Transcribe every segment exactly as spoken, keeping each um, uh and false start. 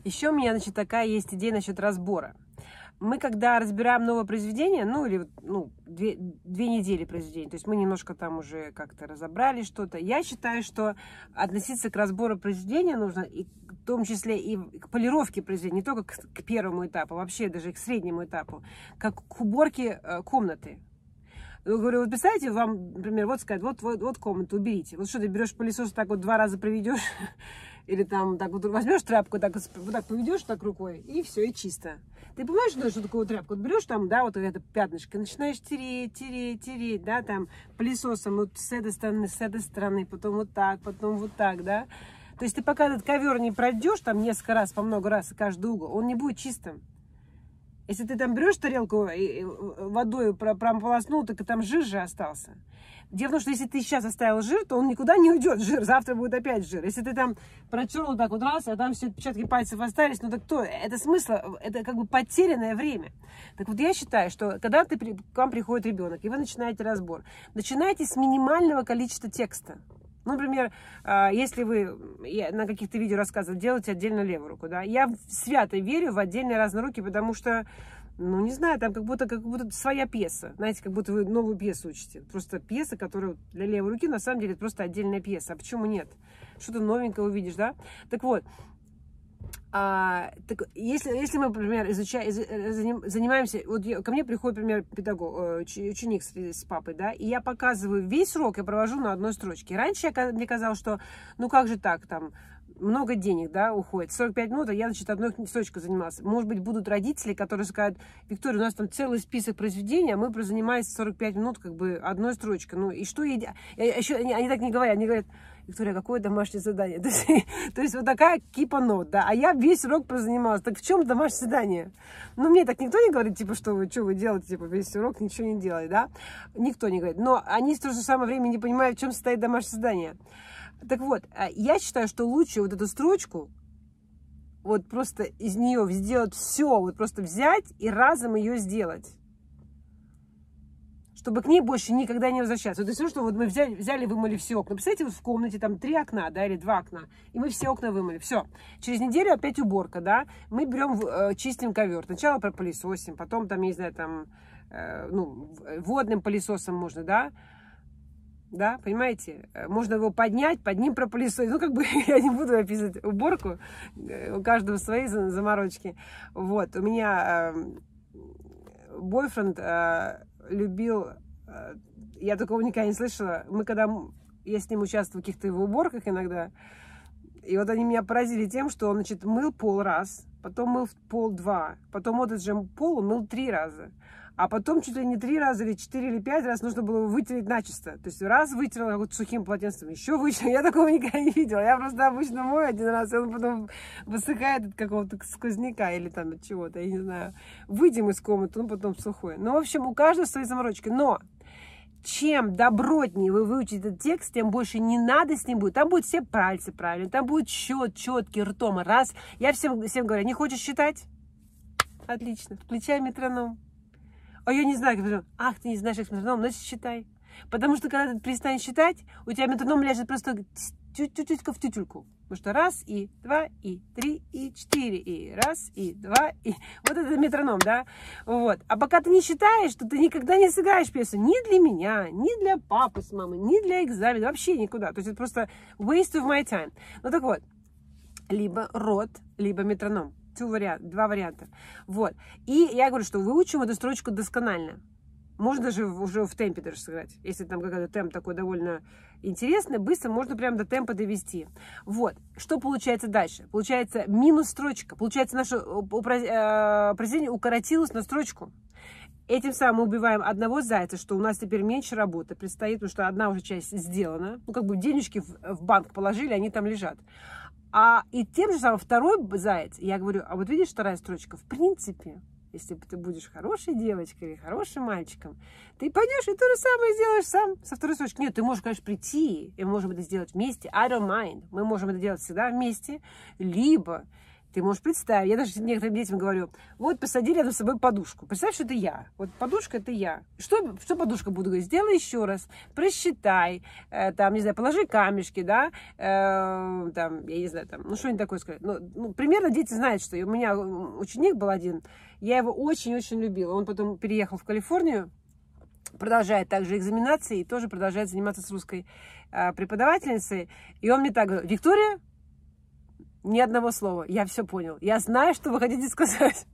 Еще у меня, значит, такая есть идея насчет разбора. Мы, когда разбираем новое произведение, ну, или ну, две, две недели произведения, то есть мы немножко там уже как-то разобрали что-то, я считаю, что относиться к разбору произведения нужно, и в том числе и к полировке произведения, не только к, к первому этапу, вообще даже и к среднему этапу, как к уборке э, комнаты. Я говорю, вот представьте, вам, например, вот сказать, вот, вот, вот комнату уберите. Вот что, ты берешь пылесос, так вот два раза проведешь, или там так вот возьмешь тряпку, так вот так поведешь так рукой, и все, и чисто. Ты понимаешь, что, что такое тряпку? Вот берешь там, да, вот это пятнышко, начинаешь тереть, тереть, тереть, да, там, пылесосом, вот с этой стороны, с этой стороны, потом вот так, потом вот так, да. То есть ты пока этот ковер не пройдешь, там, несколько раз, по много раз, каждый угол, он не будет чистым. Если ты там берешь тарелку и водой прополоснул, так и там жир же остался. Дело в том, что если ты сейчас оставил жир, то он никуда не уйдет, жир, завтра будет опять жир. Если ты там протерл вот так вот раз, а там все отпечатки пальцев остались, ну так кто? Это смысл, это как бы потерянное время. Так вот я считаю, что когда ты, к вам приходит ребенок, и вы начинаете разбор, начинайте с минимального количества текста. Ну, например, если вы, я на каких-то видео рассказываю, делаете отдельно левую руку, да, я свято верю в отдельные разные руки, потому что, ну, не знаю, там как будто, как будто своя пьеса, знаете, как будто вы новую пьесу учите. Просто пьеса, которая для левой руки, на самом деле, это просто отдельная пьеса. А почему нет? Что-то новенькое увидишь, да? Так вот, А, так, если, если мы, например, изучаем, занимаемся, вот я, ко мне приходит, например, педагог, ученик с, с папой, да, и я показываю весь урок, я провожу на одной строчке. Раньше я, мне казалось, что, ну как же так, там, много денег, да, уходит, сорок пять минут, а я, значит, одной строчкой занималась. Может быть, будут родители, которые скажут, Виктория, у нас там целый список произведений, а мы занимаемся сорок пять минут, как бы, одной строчкой. Ну, и что я... Еще, они, они так не говорят, они говорят, Виктория, какое домашнее задание? То есть, то есть вот такая кипа нот, да, а я весь урок прозанималась. Так в чем домашнее задание? Ну, мне так никто не говорит, типа, что вы, что вы делаете, типа, весь урок ничего не делаете, да? Никто не говорит. Но они в то же самое время не понимают, в чем состоит домашнее задание. Так вот, я считаю, что лучше вот эту строчку, вот просто из нее сделать все, вот просто взять и разом ее сделать. Чтобы к ней больше никогда не возвращаться. Вот все, что вот мы взяли, взяли, вымыли все окна. Представляете, вот в комнате там три окна, да, или два окна, и мы все окна вымыли. Все. Через неделю опять уборка, да. Мы берем, э, чистим ковер. Сначала пропылесосим, потом там, я не знаю, там, э, ну, водным пылесосом можно, да. Да, понимаете? Можно его поднять, под ним пропылесосить. Ну, как бы, я не буду описывать уборку. У каждого свои заморочки. Вот. У меня э, бойфренд э, любил... Э, я такого никогда не слышала. Мы когда... Я с ним участвую в каких-то его уборках иногда. И вот они меня поразили тем, что он, значит, мыл пол раз, потом мыл пол два, потом вот этот же пол он мыл три раза. А потом чуть ли не три раза, или четыре, или пять раз нужно было вытереть начисто. То есть раз вытерла вот сухим полотенцем, еще вытерла. Я такого никогда не видела. Я просто обычно мою один раз, и он потом высыхает от какого-то сквозняка или там от чего-то, я не знаю. Выйдем из комнаты, он потом сухой. Ну, в общем, у каждого свои заморочки. Но чем добротнее вы выучите этот текст, тем больше не надо с ним будет. Там будут все пальцы правильно, там будет счет четкий, ртом. Раз. Я всем, всем говорю, не хочешь считать? Отлично. Включай метроном. А я не знаю, как метроном. Ах, ты не знаешь, как метроном, значит считай. Потому что когда ты перестанешь считать, у тебя метроном ляжет просто тютелька в тютельку. Потому что раз, и два, и три, и четыре, и раз, и два, и... Вот это метроном, да? Вот. А пока ты не считаешь, то ты никогда не сыграешь пьесу. Ни для меня, ни для папы с мамой, ни для экзамена. Вообще никуда. То есть это просто waste of my time. Ну так вот. Либо рот, либо метроном. Вариант, два варианта. Вот. И я говорю, что выучим эту строчку досконально. Можно даже уже в темпе даже сыграть. Если там какой-то темп такой довольно интересный, быстро можно прям до темпа довести. Вот. Что получается дальше? Получается минус строчка. Получается, наше произведение укоротилось на строчку. Этим самым мы убиваем одного зайца, что у нас теперь меньше работы предстоит, потому что одна уже часть сделана. Ну, как бы денежки в, в банк положили, они там лежат. А и тем же самым второй заяц, я говорю, а вот видишь, вторая строчка, в принципе, если ты будешь хорошей девочкой или хорошим мальчиком, ты пойдешь и то же самое сделаешь сам со второй строчки. Нет, ты можешь, конечно, прийти, и мы можем это сделать вместе, I don't mind, мы можем это делать всегда вместе, либо Ты можешь представить, я даже некоторым детям говорю, вот посади рядом с собой подушку. Представь, что это я. Вот подушка это я. Что, что подушка буду говорить? Сделай еще раз, просчитай, э, там, не знаю, положи камешки, да, э, там, я не знаю, там, ну, что-нибудь такое сказать. Ну, ну, примерно дети знают, что у меня ученик был один, я его очень-очень любила. Он потом переехал в Калифорнию, продолжает также экзаменации и тоже продолжает заниматься с русской э, преподавательницей. И он мне так говорит: Виктория, ни одного слова. Я все понял. Я знаю, что вы хотите сказать.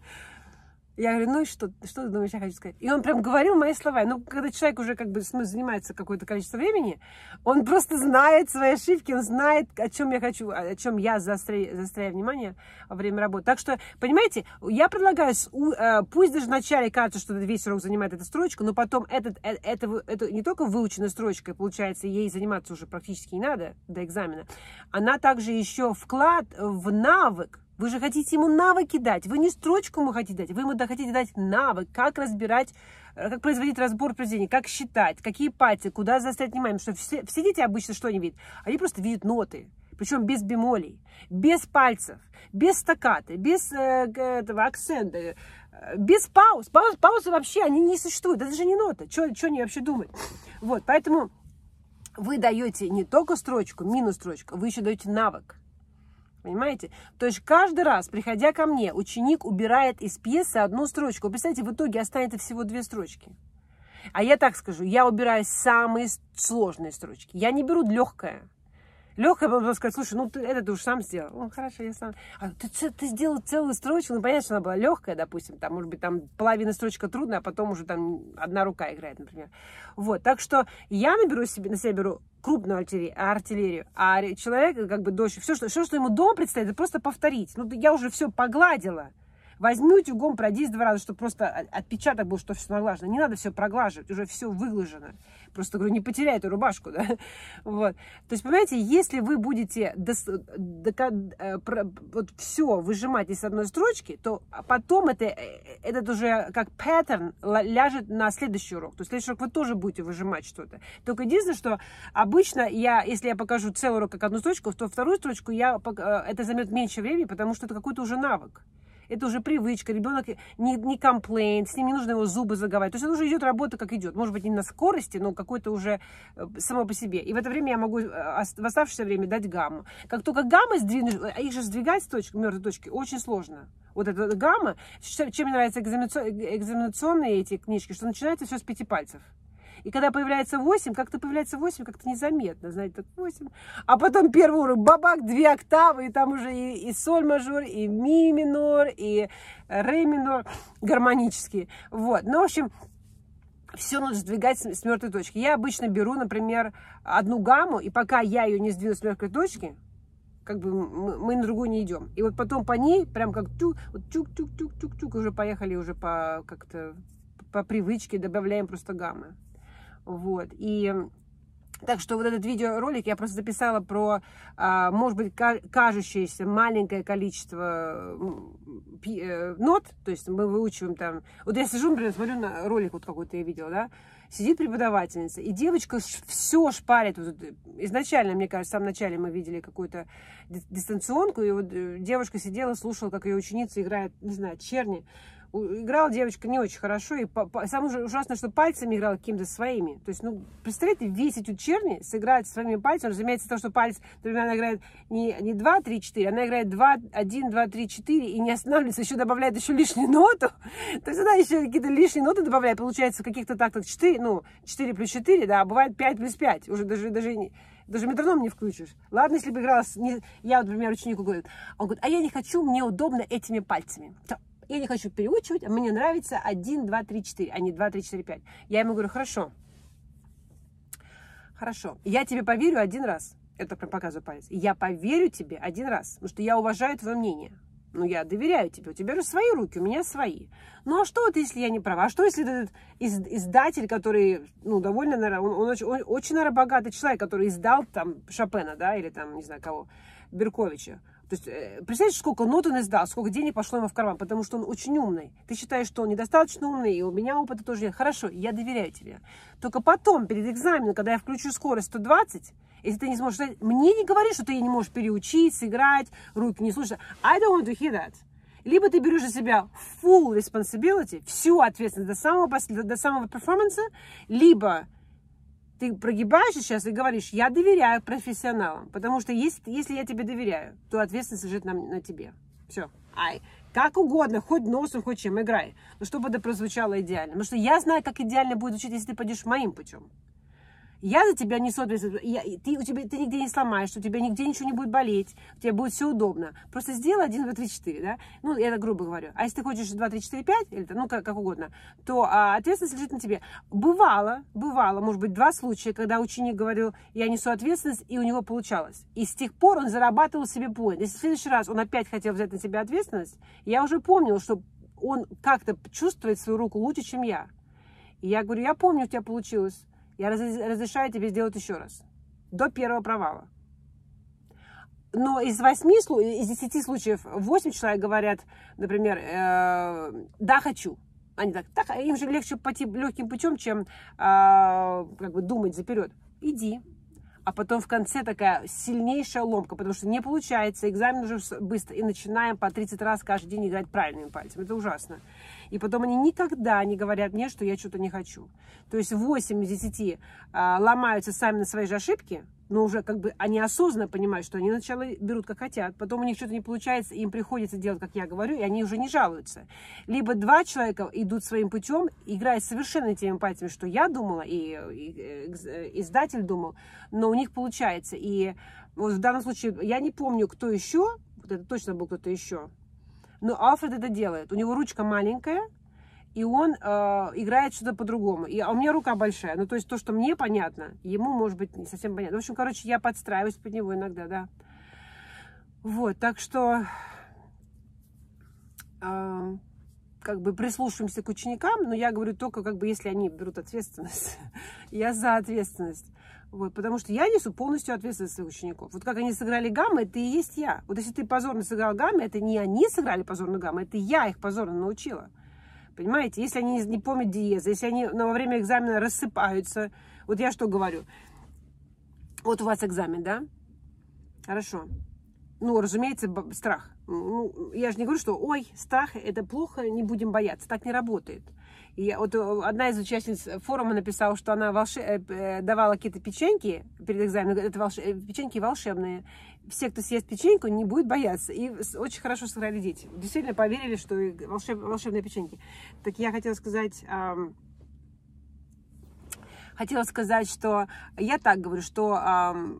Я говорю, ну и что? Что ты думаешь, я хочу сказать? И он прям говорил мои слова. Ну, когда человек уже как бы занимается какое-то количество времени, он просто знает свои ошибки, он знает, о чем я хочу, о чем я заостряю, заостряю внимание во время работы. Так что, понимаете, я предлагаю, пусть даже вначале кажется, что весь урок занимает эта строчка, но потом этот, это, это не только выученная строчка, получается, ей заниматься уже практически не надо до экзамена, она также еще вклад в навык. Вы же хотите ему навыки дать. Вы не строчку ему хотите дать, вы ему хотите дать навык, как разбирать, как производить разбор произведений, как считать, какие пальцы, куда заострять внимание. Потому что все, все дети обычно что они видят? Они просто видят ноты. Причем без бемолей, без пальцев, без стаккаты, без э, этого акцента, э, без пауз. Пауз. Паузы вообще, они не существуют. Это же не нота. Что они вообще думают? Вот, поэтому вы даете не только строчку, минус строчку, вы еще даете навык. Понимаете? То есть каждый раз, приходя ко мне, ученик убирает из пьесы одну строчку. Вы представляете, в итоге останется всего две строчки. А я так скажу, я убираю самые сложные строчки. Я не беру легкое. Легкое, потом сказать, слушай, ну ты это ты уж сам сделал. Ну, хорошо, я сам. А ты, ты сделал целую строчку, ну, понятно, что она была легкая, допустим, там, может быть, там половина строчка трудная, а потом уже там одна рука играет, например. Вот, так что я наберу себе, на себя беру крупную артиллерию, артиллерию, а человек, как бы, дольше, все, что, все, что ему дома предстоит, это просто повторить. Ну, я уже все погладила. Возьми утюгом, пройдись два раза, чтобы просто отпечаток был, что все наглажено. Не надо все проглаживать, уже все выглажено. Просто, говорю, не потеряй эту рубашку, да. Вот. То есть, понимаете, если вы будете до, до, про, вот все выжимать из одной строчки, то потом это, этот уже как паттерн ляжет на следующий урок. То есть, следующий урок вы тоже будете выжимать что-то. Только единственное, что обычно я, если я покажу целый урок как одну строчку, то вторую строчку я, это займет меньше времени, потому что это какой-то уже навык. Это уже привычка, ребенок не, не комплейнт, с ним не нужно его зубы заговаривать. То есть это уже идет работа, как идет. Может быть, не на скорости, но какой-то уже само по себе. И в это время я могу в оставшееся время дать гамму. Как только гамма сдвинешь, их же сдвигать с точки, мертвой точки очень сложно. Вот эта гамма, чем мне нравятся экзаменационные эти книжки, что начинается все с пяти пальцев. И когда появляется восемь, как-то появляется восемь, как-то незаметно, знаете, так восемь. А потом первый уровень, бабак, две октавы, и там уже и, и соль мажор, и ми минор, и ре минор гармонические. Вот, ну, в общем, все нужно сдвигать с, с мертвой точки. Я обычно беру, например, одну гамму, и пока я ее не сдвину с мертвой точки, как бы мы, мы на другую не идем. И вот потом по ней, прям как тюк, вот тюк-тюк-тюк-тюк-тюк, уже поехали уже по как-то по привычке, добавляем просто гаммы. Вот, и так что вот этот видеоролик я просто записала про, а, может быть, кажущееся маленькое количество нот, то есть мы выучиваем там, вот я сижу, например, смотрю на ролик вот какой-то я видела, да, сидит преподавательница, и девочка все шпарит, вот, изначально, мне кажется, в самом начале мы видели какую-то дистанционку, и вот девушка сидела, слушала, как ее ученица играет, не знаю, черни. Играла девочка не очень хорошо, и по, по, самое ужасное, что пальцами играла какими-то своими. То есть, ну, представляете, весь эти черни сыграть своими пальцами, разумеется, то, что палец, например, она играет не, не два, три, четыре, она играет два, один, два, три, четыре, и не останавливается, еще добавляет еще лишнюю ноту. То есть, она еще какие-то лишние ноты добавляет, получается, каких-то так-то четыре, ну, четыре плюс четыре, да, а бывает пять плюс пять, уже даже, даже, даже метроном не включишь. Ладно, если бы играла, не, я, вот, например, ученику говорю, он говорит, а я не хочу, мне удобно этими пальцами. Я не хочу переучивать, а мне нравится один, два, три, четыре, а не два, три, четыре, пять. Я ему говорю, хорошо, хорошо, я тебе поверю один раз. Это прям показываю палец. Я поверю тебе один раз, потому что я уважаю твое мнение. Ну, я доверяю тебе, у тебя же свои руки, у меня свои. Ну, а что вот, если я не права? А что, если этот издатель, который, ну, довольно, наверное, он, он, очень, он очень, наверное, богатый человек, который издал там Шопена, да, или там, не знаю кого, Берковича. То есть, представляете, сколько нот он издал, сколько денег пошло ему в карман, потому что он очень умный. Ты считаешь, что он недостаточно умный, и у меня опыта тоже нет. Хорошо, я доверяю тебе. Только потом, перед экзаменом, когда я включу скорость сто двадцать, Если ты не сможешь... Мне не говори, что ты не можешь переучить, сыграть, руки не слушать. I don't want to hear that. Либо ты берешь на себя full responsibility, всю ответственность до самого, до самого перформанса, либо ты прогибаешься сейчас и говоришь, я доверяю профессионалам, потому что если, если я тебе доверяю, то ответственность лежит на, на тебе. Все. Ай. Как угодно, хоть носом, хоть чем, играй. Но чтобы это прозвучало идеально. Потому что я знаю, как идеально будет звучать, если ты пойдешь моим путем. Я за тебя несу ответственность. Я, ты, у тебя, ты нигде не сломаешь, у тебя нигде ничего не будет болеть, у тебя будет все удобно. Просто сделай один, два, три, четыре, да? Ну, я это грубо говорю. А если ты хочешь два, три, четыре, пять, или, ну, как, как угодно, то а, ответственность лежит на тебе. Бывало, бывало, может быть, два случая, когда ученик говорил, я несу ответственность, и у него получалось. И с тех пор он зарабатывал себе поинт. Если в следующий раз он опять хотел взять на себя ответственность, я уже помнил, что он как-то чувствует свою руку лучше, чем я. И я говорю, я помню, у тебя получилось. Я разрешаю тебе сделать еще раз. До первого провала. Но из восьми, из десяти случаев восемь человек говорят, например, э, да, хочу. Они так, так, им же легче пойти легким путем, чем э, как бы думать заперед. Иди. А потом в конце такая сильнейшая ломка, потому что не получается, экзамен уже быстро, и начинаем по тридцать раз каждый день играть правильными пальцами. Это ужасно. И потом они никогда не говорят мне, что я что-то не хочу. То есть восемь из десяти а, ломаются сами на свои же ошибки, но уже как бы они осознанно понимают, что они сначала берут как хотят, потом у них что-то не получается, им приходится делать, как я говорю, и они уже не жалуются. Либо два человека идут своим путем, играя совершенно не теми пальцами, что я думала, и, и, и издатель думал, но у них получается. И вот в данном случае я не помню, кто еще, вот это точно был кто-то еще, но Альфред это делает. У него ручка маленькая, и он э, играет что-то по-другому. И, а у меня рука большая. Ну, то есть то, что мне понятно, ему, может быть, не совсем понятно. В общем, короче, я подстраиваюсь под него иногда, да. Вот, так что э, как бы прислушиваемся к ученикам, но я говорю только, как бы, если они берут ответственность. Я за ответственность. Вот, потому что я несу полностью ответственность своих учеников. Вот как они сыграли гаммы, это и есть я. Вот если ты позорно сыграл гаммы, это не они сыграли позорно гаммы, это я их позорно научила. Понимаете? Если они не помнят диезы, если они во время экзамена рассыпаются. Вот я что говорю? Вот у вас экзамен, да? Хорошо. Ну, разумеется, страх. Ну, я же не говорю, что, ой, страх, это плохо, не будем бояться. Так не работает. И вот одна из участниц форума написала, что она волше... давала какие-то печеньки перед экзаменом. Это волш... печеньки волшебные. Все, кто съест печеньку, не будет бояться. И очень хорошо сыграли дети. Действительно поверили, что волшеб... волшебные печеньки. Так я хотела сказать... Эм... Хотела сказать, что... Я так говорю, что... Эм...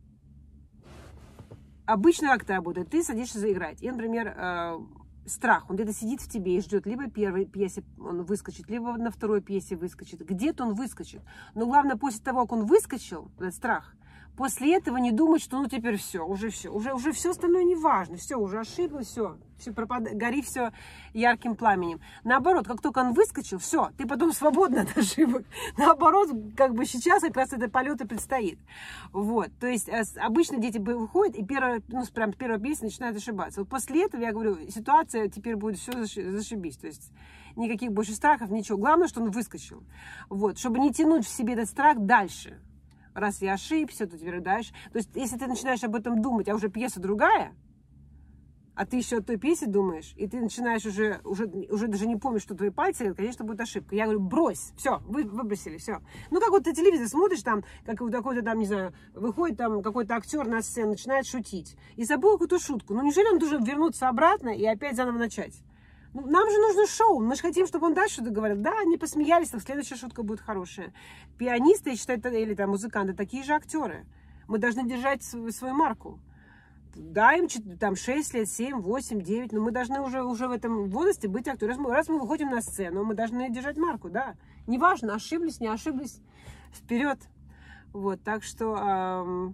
Обычно как это работает? Ты садишься заиграть. И, например... Э... страх, он где-то сидит в тебе и ждет, либо в первой пьесе он выскочит, либо на второй пьесе выскочит. Где-то он выскочит. Но главное, после того, как он выскочил, этот страх, после этого не думать, что ну теперь все, уже все, уже, уже все остальное не важно, все, уже ошиблась, все, все пропадает, гори все ярким пламенем. Наоборот, как только он выскочил, все, ты потом свободна от ошибок. Наоборот, как бы сейчас как раз это полет и предстоит. Вот, то есть обычно дети выходят и первая, ну, прям первая песня начинает ошибаться. Вот после этого, я говорю, ситуация теперь будет все зашибись, то есть никаких больше страхов, ничего. Главное, что он выскочил. Вот, чтобы не тянуть в себе этот страх дальше. Раз я ошибся, то теперь дальше. То есть, если ты начинаешь об этом думать, а уже пьеса другая, а ты еще о той пьесе думаешь, и ты начинаешь уже, уже, уже даже не помнишь, что твои пальцы, это, конечно, будет ошибка. Я говорю, брось, все, вы, выбросили, все. Ну, как вот ты телевизор смотришь, там, как какой-то там, не знаю, выходит там какой-то актер на сцену, начинает шутить, и забыл какую-то шутку. Ну, неужели он должен вернуться обратно и опять заново начать? Ну, нам же нужно шоу, мы же хотим, чтобы он дальше что-то говорил. Да, они посмеялись, так следующая шутка будет хорошая. Пианисты, я считаю, или там музыканты, такие же актеры. Мы должны держать свою, свою марку. Да, им там шесть лет, семь, восемь, девять, но мы должны уже, уже в этом возрасте быть актерами. Раз мы, раз мы выходим на сцену, мы должны держать марку, да. Неважно, ошиблись, не ошиблись, вперед. Вот, так что... Эм...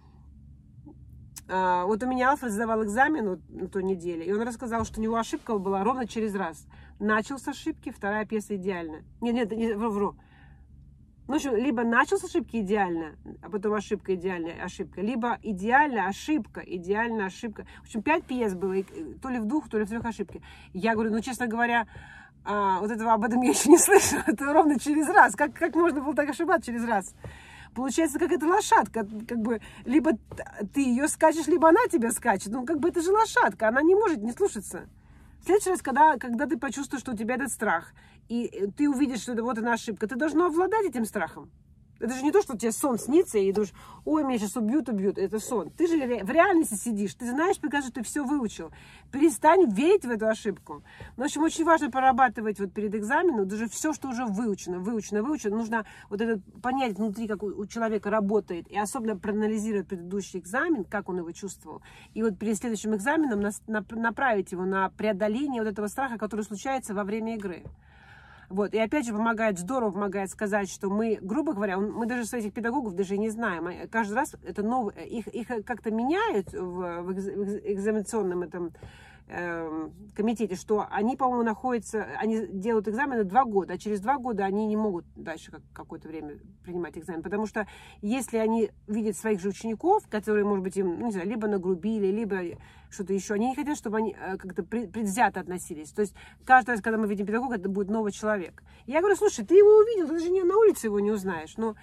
Uh, вот у меня Альфред сдавал экзамен вот, на той неделе, и он рассказал, что у него ошибка была ровно через раз. Начал с ошибки, вторая пьеса идеально. Нет, нет, не, вру, вру. Ну, в общем, либо начал с ошибки идеально, а потом ошибка, идеальная ошибка, либо идеальная ошибка, идеальная ошибка. В общем, пять пьес было, то ли в двух, то ли в трех ошибки. Я говорю, ну, честно говоря, а, вот этого об этом я еще не слышала. Это ровно через раз. Как, как можно было так ошибаться через раз? получается, как эта лошадка, как бы, либо ты ее скачешь, либо она тебя скачет. Ну, как бы это же лошадка, она не может не слушаться. В следующий раз, когда, когда ты почувствуешь, что у тебя этот страх, и ты увидишь, что это вот она ошибка, ты должна обладать этим страхом. Это же не то, что тебе сон снится, и думаешь, ой, меня сейчас убьют, убьют. Это сон. Ты же в реальности сидишь, ты знаешь, потому что ты все выучил. Перестань верить в эту ошибку. В общем, очень важно прорабатывать вот перед экзаменом даже все, что уже выучено, выучено, выучено. Нужно вот это понять внутри, как у человека работает, и особенно проанализировать предыдущий экзамен, как он его чувствовал. И вот перед следующим экзаменом направить его на преодоление вот этого страха, который случается во время игры. Вот. И опять же помогает, здорово помогает сказать, что мы, грубо говоря, мы даже своих педагогов даже не знаем. Каждый раз это новое, их, их как-то меняют в, в экзаменационном этом э, комитете, что они, по-моему, находятся, они делают экзамены два года, а через два года они не могут дальше как, какое-то время принимать экзамен. Потому что если они видят своих же учеников, которые, может быть, им, ну, не знаю, либо нагрубили, либо что-то еще, они не хотят, чтобы они как-то предвзято относились. То есть каждый раз, когда мы видим педагога, это будет новый человек. Я говорю, слушай, ты его увидел, ты же не на улице его не узнаешь. Но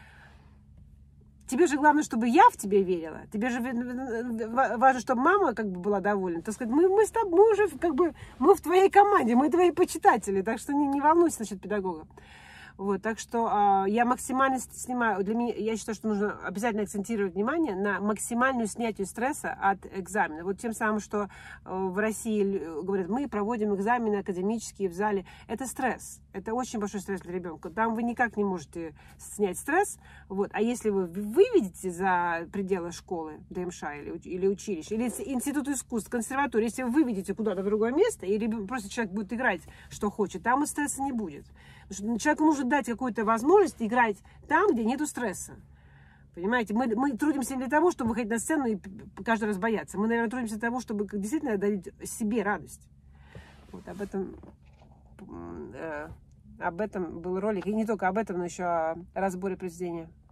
тебе же главное, чтобы я в тебе верила. Тебе же важно, чтобы мама как бы была довольна. Так сказать, мы, мы с тобой, мы уже как бы, мы в твоей команде, мы твои почитатели, так что не, не волнуйся насчет педагога. Вот, так что э, я максимально снимаю, для меня, я считаю, что нужно обязательно акцентировать внимание на максимальную снятию стресса от экзамена. Вот тем самым, что э, в России говорят, мы проводим экзамены академические в зале, это стресс, это очень большой стресс для ребенка. Там вы никак не можете снять стресс, вот, а если вы выведете за пределы школы, ДМШ или, или училища, или институт искусств, консерваторию, если вы выведете куда-то в другое место, или просто человек будет играть, что хочет, там и стресса не будет. Потому что человеку нужно дать какую-то возможность играть там, где нету стресса. Понимаете, мы, мы трудимся не для того, чтобы выходить на сцену и каждый раз бояться. Мы, наверное, трудимся для того, чтобы действительно дарить себе радость. Вот об этом, э, об этом был ролик. И не только об этом, но еще о разборе произведения.